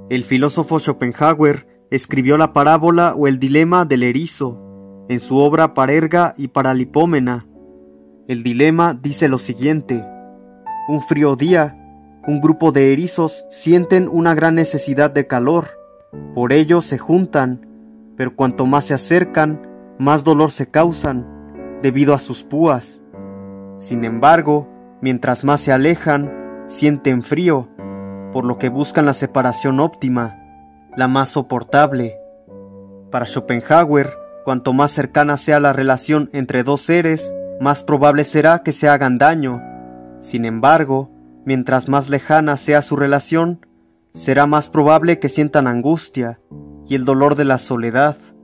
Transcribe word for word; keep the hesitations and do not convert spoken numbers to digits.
El filósofo Schopenhauer escribió la parábola o el dilema del erizo en su obra Parerga y Paralipómena. El dilema dice lo siguiente: un frío día, un grupo de erizos sienten una gran necesidad de calor, por ello se juntan, pero cuanto más se acercan, más dolor se causan, debido a sus púas. Sin embargo, mientras más se alejan, sienten frío, por lo que buscan la separación óptima, la más soportable. Para Schopenhauer, cuanto más cercana sea la relación entre dos seres, más probable será que se hagan daño. Sin embargo, mientras más lejana sea su relación, será más probable que sientan angustia y el dolor de la soledad.